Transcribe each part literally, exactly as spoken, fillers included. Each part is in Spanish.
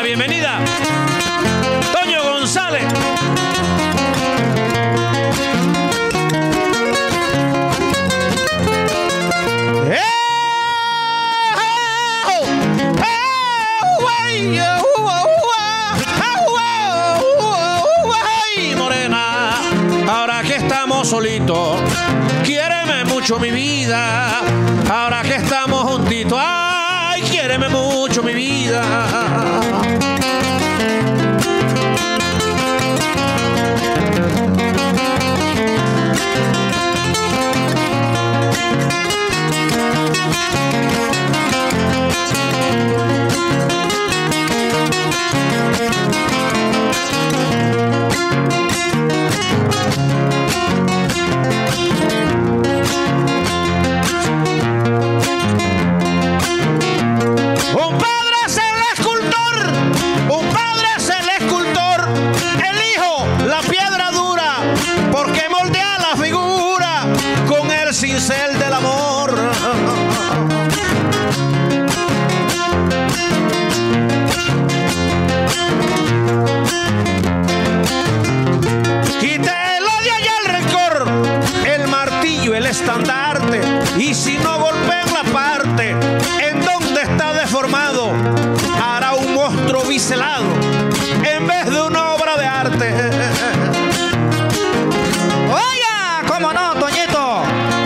bienvenida, Toño González. Morena, ahora que estamos solitos, quiéreme mucho mi vida. Ahora que estamos juntitos, ay, quiéreme mucho mi vida. Cincel del amor. Quite el odio y el rencor, el martillo, el estandarte, y si no golpean la parte en donde está deformado, hará un monstruo biselado en vez de una obra de arte. Oiga, cómo no, Toñito.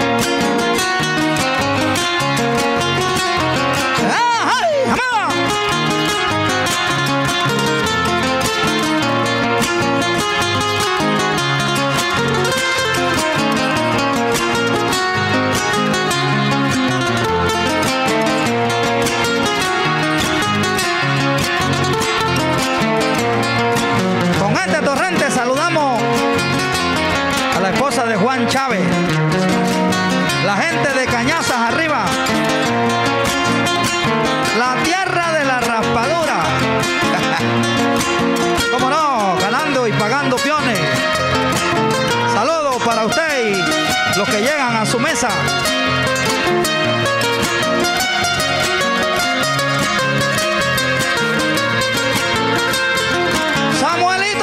De Juan Chávez, la gente de Cañazas arriba, la tierra de la raspadura. Cómo no, ganando y pagando peones. Saludos para usted y los que llegan a su mesa. Samuelito.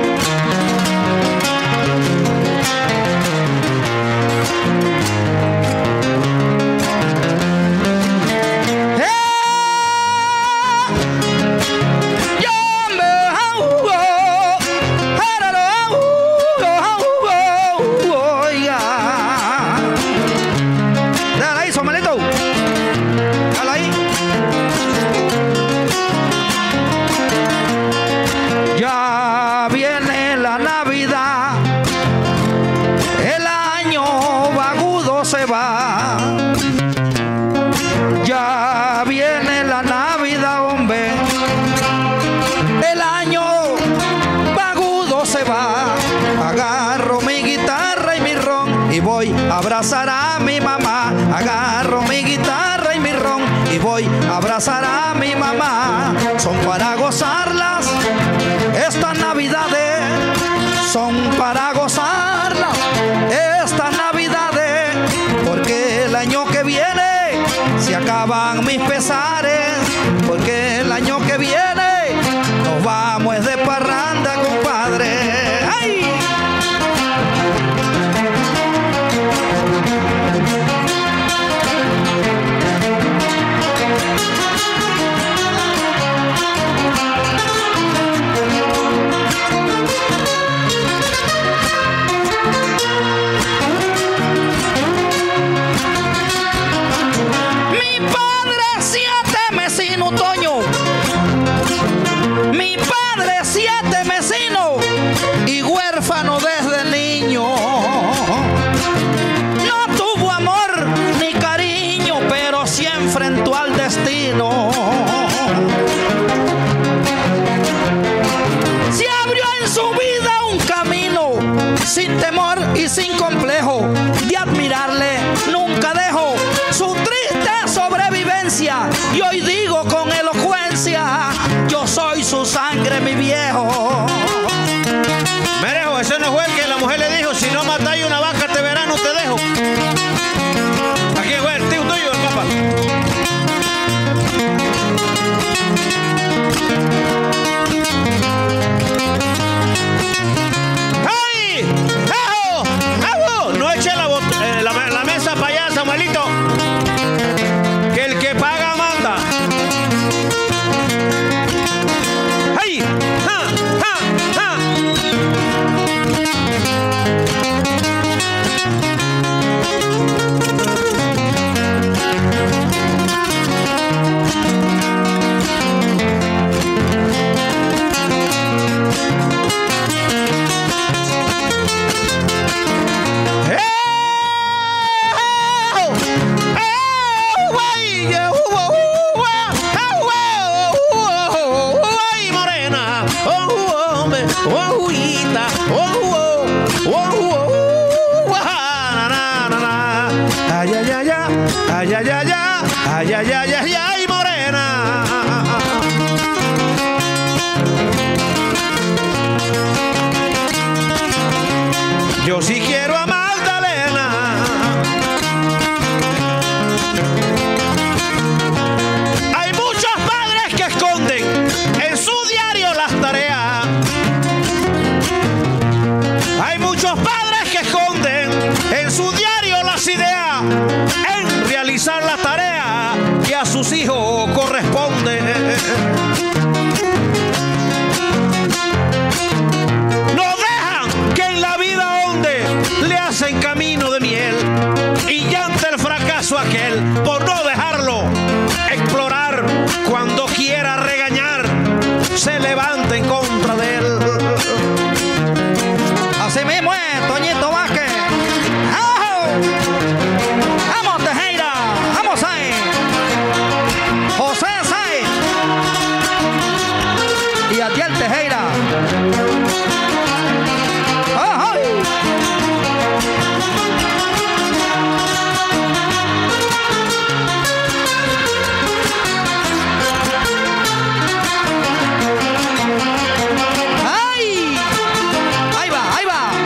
Ya viene la Navidad, hombre. El año vagudo se va. Agarro mi guitarra y mi ron y voy a abrazar a mi mamá. Agarro mi guitarra y mi ron y voy a abrazar a mi mamá. Son para gozarlas estas navidades, son para gozarlas estas navidades, porque el año que viene se acaban mis pesares, porque el año que viene nos vamos de parranda, compadre. ¡Ay! Sin temor y sin complejo de admirarle, nunca dejo su triste sobrevivencia. Y hoy digo con elocuencia: yo soy su sangre oh, oh, oh, oh, na, na, na, na. Ay, ay, ay, ay, ay, ay, ay, ay, ay, ay, ay, ay, morena. Yo sí quiero a Magdalena. Hay muchos padres que esconden en su diario las tareas. Hay muchos padres que esconden en su diario las ideas en realizar la tarea que a sus hijos corresponde. No dejan que en la vida onde le hacen camino de miel y llanta el fracaso aquel por no dejarlo explorar. Cuando quiera regañar se levanta en contra de él. Así mismo es, Toñito Vázquez. ¡Oh! ¡Vamos, Tejera! ¡Vamos ahí! José Sáenz y Atiel Tejera. ¡Oh! ¡Ay! Ahí va, ahí va.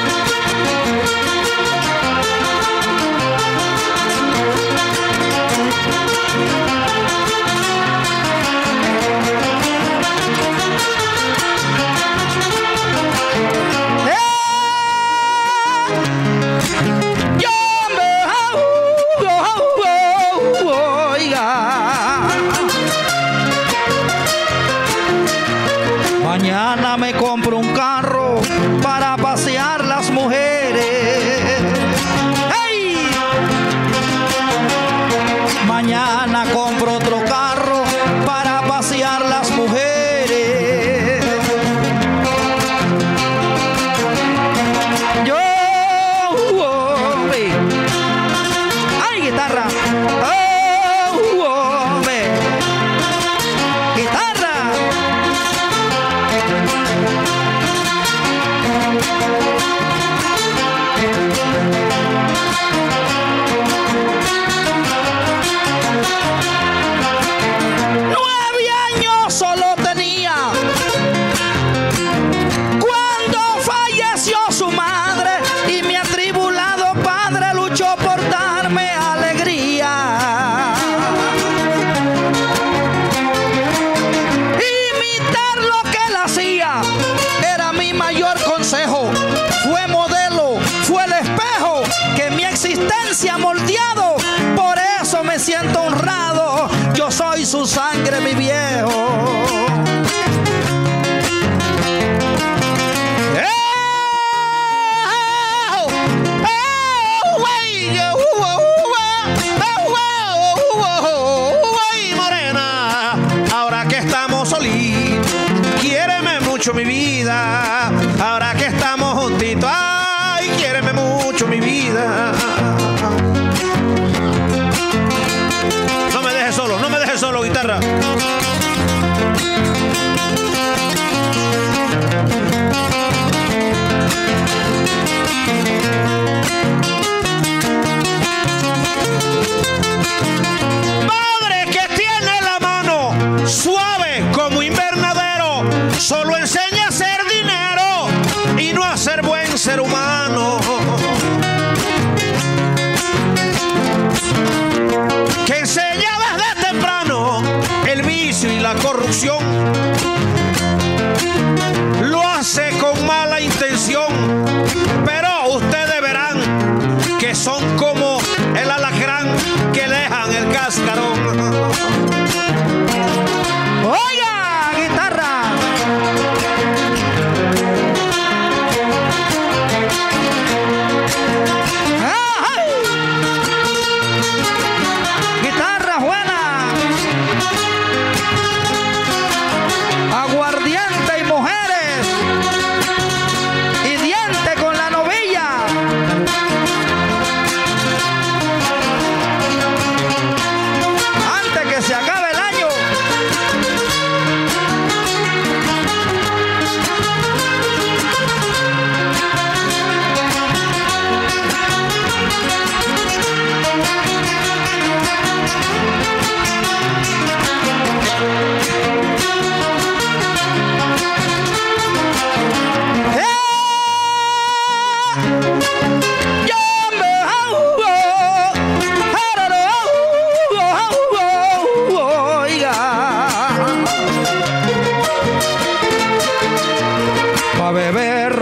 Mañana me compro un carro para pasear las mujeres. ¡Hey! Mañana compro otro carro para pasear las mujeres. Yo, oh, ¡ay, guitarra! Oh, oh, guitarra. Nueve años solo tenía cuando falleció su madre y mi atribulado padre luchó por darme alegría. Imitar lo que él hacía era mi mayor consejo. Fue modelo, fue el espejo que mi existencia ha moldeado. Por eso me siento honrado. Yo soy su sangre, mi viejo. Ay, morena, ahora que estamos solitos, quiéreme mucho, mi vida. Ahora que estamos juntitos, ay, quiéreme mucho, mi vida. No me dejes solo, no me dejes solo, guitarra. Madre que tiene la mano suave como invernadero, solo enseña a hacer dinero y no a ser buen ser humano. Que enseña desde temprano el vicio y la corrupción. Lo hace con mala intención, pero ustedes verán que son como el alacrán que dejan el cascarón. Oiga, guitarra. ¡Ay! Guitarra buena. Aguardiente y mujeres y diente con la novilla.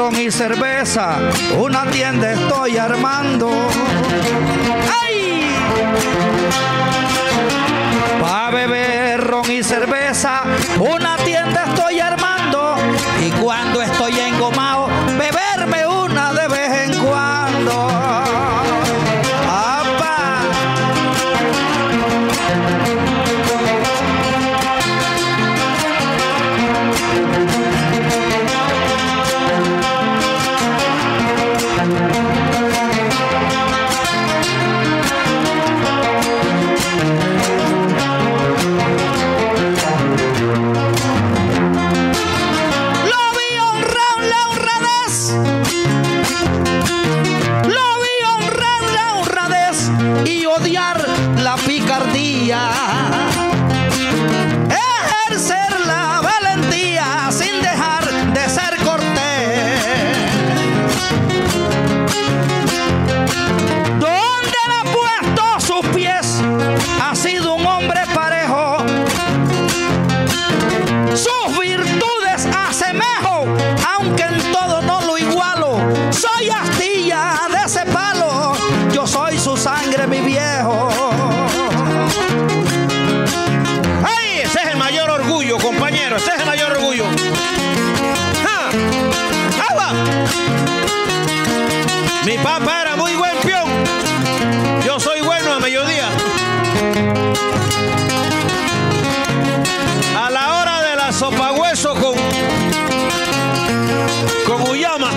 ron y cerveza, una tienda estoy armando. ¡Ay! Pa' beber ron y cerveza, una tienda estoy armando. Y cuando estoy engomado, beberme una de vez en cuando. ¡Apa! La picardía, ejercer la valentía sin dejar de ser cortés. Donde le ha puesto sus pies ha sido un hombre parejo, sus virtudes asemejo, aunque en todo no lo igualo. Soy astilla de ese palo, yo soy su sangre, mi viejo. ¡Ay! Ese es el mayor orgullo, compañero. Ese es el mayor orgullo. ¡Ja! ¡Agua! Mi papá era muy buen peón. Yo soy bueno a mediodía. A la hora de la sopa hueso con con uyama.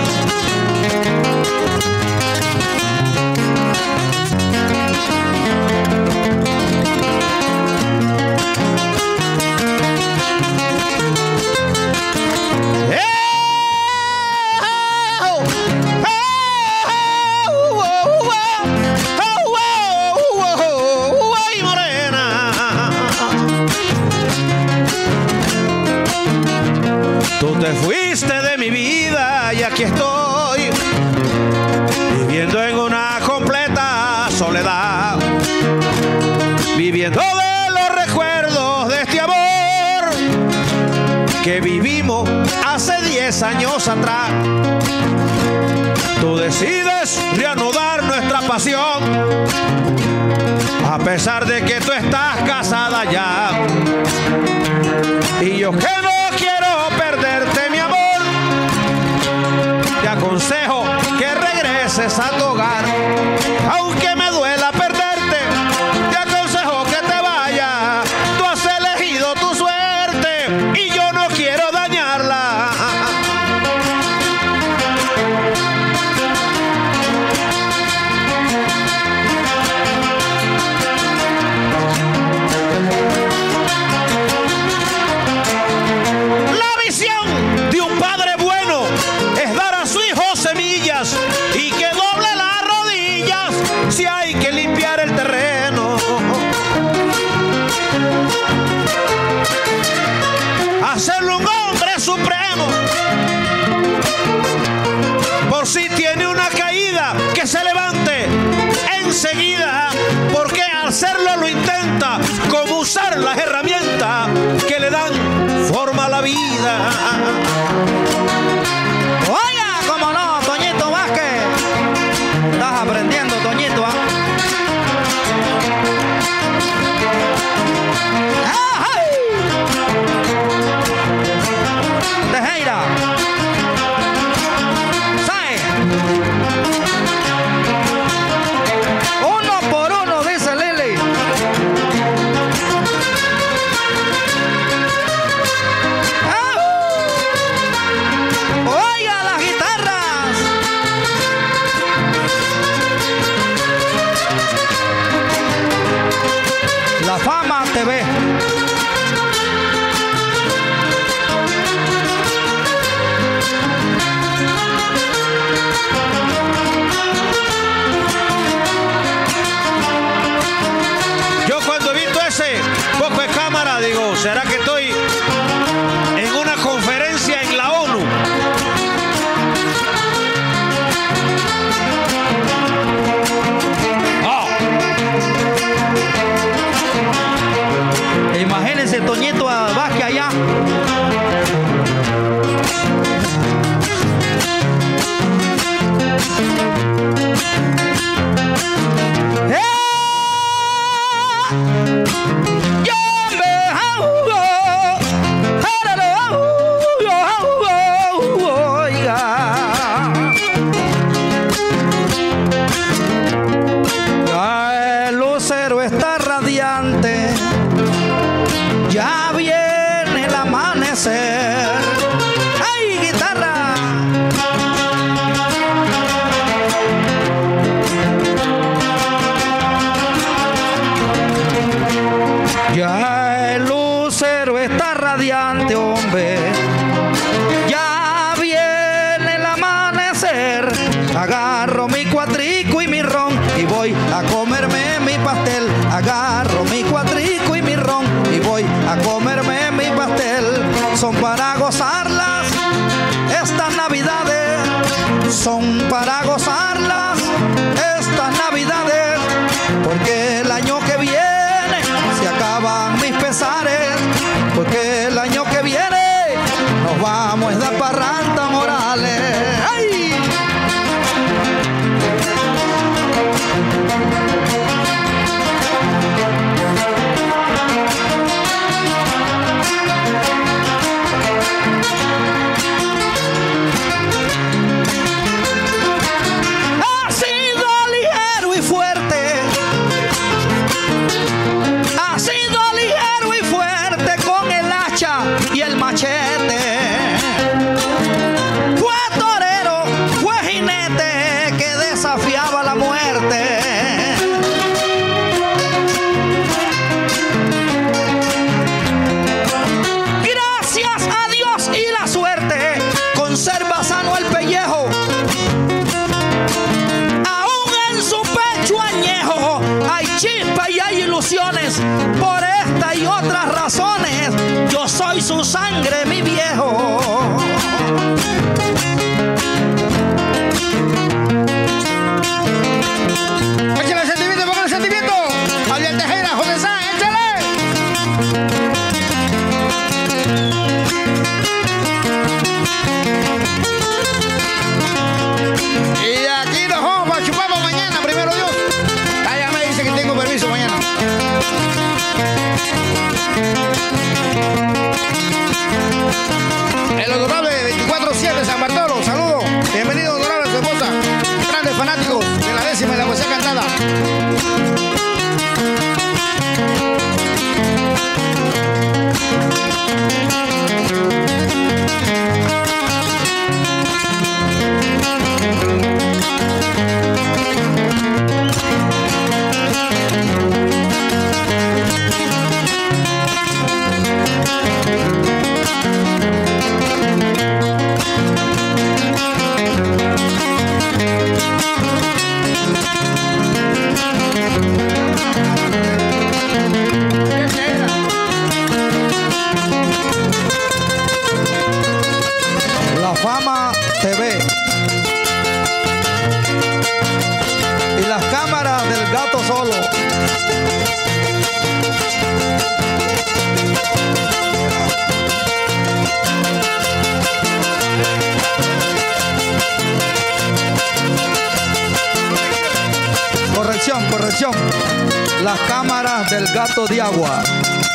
Tú te fuiste de mi vida y aquí estoy, viviendo en una completa soledad, viviendo de los recuerdos de este amor que vivimos hace diez años atrás. Tú decides reanudar nuestra pasión, a pesar de que tú estás casada ya. Y yo que no quiero perderte, mi amor, te aconsejo que regreses a tu hogar. Aunque me duela perderte, te aconsejo que te vayas. Tú has elegido tu suerte y yo no quiero dañarla. Y que doble las rodillas si hay que limpiar el terreno. Hacerlo un hombre supremo. Por si tiene una caída, que se levante enseguida, porque al hacerlo lo intenta como usar las herramientas que le dan forma a la vida. Oiga, cómo no, Toñito Vázquez. Estás aprendiendo, Toñito, ¿ah? ¡Ay! Tejera. ¿Sabe? Uno por uno, dice Lili. Oiga las guitarras. La Fama T V. Yo cuando he visto ese poco de cámara digo, ¿será que estoy en una conferencia en la ONU? Oh. Imagínense Toñito Vázquez allá. amanecer. ¡Ay, guitarra! Ya el lucero está radiante, hombre. Ya viene el amanecer. Agarro mi cuatrico y mi ron y voy a comerme mi pastel. Agarro mi cuatrico y mi ron y voy a comerme mi pastel. Son para gozarlas estas navidades. Son para gozarlas estas navidades. Porque el año que viene se acaban mis pesares. Porque el año que viene nos vamos a dar parranda, Morales. ¡Ay! Ha sido ligero y fuerte. Ha sido ligero y fuerte con el hacha y el machete. Fue torero, fue jinete que desafiaba la muerte. Gracias a Dios y la suerte, conserva sano el pellejo. Aún en su pecho añejo hay chispa y hay ilusiones. Por esta y otras razones, yo soy su sangre, mi viejo. Échale el sentimiento, pongan el sentimiento. Javier Tejera, José Sáenz, échale. Y aquí nos vamos para chupamos mañana, primero Dios. Ah, ya me dice que tengo permiso mañana. El honorable veinticuatro siete San Bartolo, saludos. Bienvenido, honorable, a su esposa. Grandes fanáticos de la décima y la poesía cantada. La Fama T V y las cámaras del Gato Solo. Corrección, corrección. Las cámaras del Gato de Agua.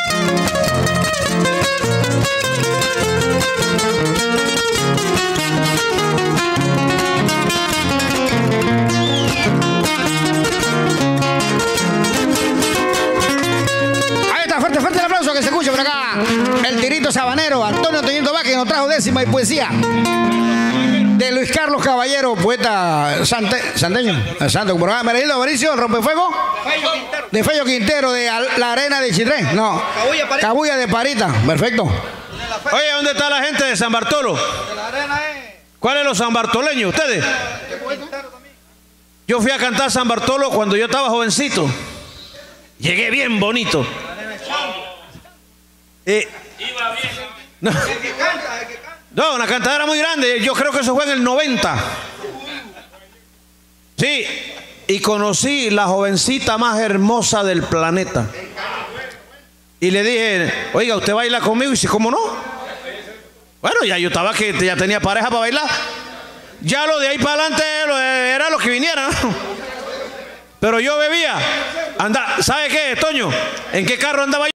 Ahí está, fuerte, fuerte el aplauso que se escuche por acá. El tirito sabanero, Antonio Toñito Vázquez, nos trajo décima y poesía de Luis Carlos Caballero, poeta sante, santeño, santo, por acá, Meredildo Aparicio, el rompefuego, de Fello Quintero, de La Arena de Chitré, no, Cabuya de Parita, perfecto. Oye, ¿dónde está la gente de San Bartolo? ¿Cuáles los sanbartoleños? ¿Ustedes? Yo fui a cantar San Bartolo cuando yo estaba jovencito. Llegué bien bonito. Eh, no, no, una cantadera muy grande. Yo creo que eso fue en el noventa. Sí, y conocí la jovencita más hermosa del planeta. Y le dije, oiga, ¿usted baila conmigo? Y dice, ¿cómo no? Bueno, ya yo estaba que ya tenía pareja para bailar. Ya lo de ahí para adelante era lo que viniera, ¿no? Pero yo bebía. Anda, ¿sabe qué, Toño? ¿En qué carro andaba yo?